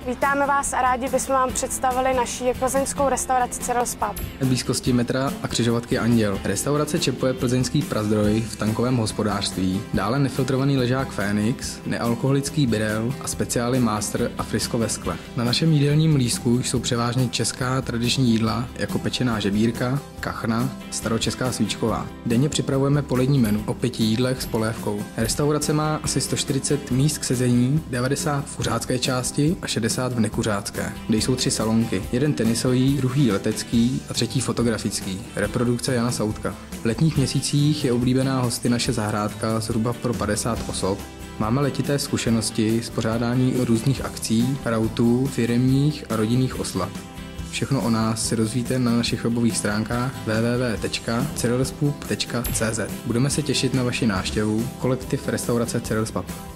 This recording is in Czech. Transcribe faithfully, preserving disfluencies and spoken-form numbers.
Vítáme vás a rádi bychom vám představili naši plzeňskou restauraci Cyrils Pub. V blízkosti metra a křižovatky Anděl. Restaurace čepuje plzeňský prazdroj v tankovém hospodářství, dále nefiltrovaný ležák Fénix, nealkoholický Birel a speciály Master a Frisko ve skle. Na našem jídelním lístku jsou převážně česká tradiční jídla jako pečená žebírka, kachna, staročeská svíčková. Denně připravujeme polední menu o pěti jídlech s polévkou. Restaurace má asi sto čtyřicet míst k sezení, devadesát v kuřácké části a šedesát v nekuřácké, kde jsou tři salonky. Jeden tenisový, druhý letecký a třetí fotografický. Reprodukce Jana Soutka. V letních měsících je oblíbená hosty naše zahrádka zhruba pro padesát osob. Máme letité zkušenosti z pořádání různých akcí, rautů, firemních a rodinných oslav. Všechno o nás si dozvíte na našich webových stránkách w w w tečka cyrilspub tečka c z. Budeme se těšit na vaši návštěvu. Kolektiv restaurace Cyrils Pub.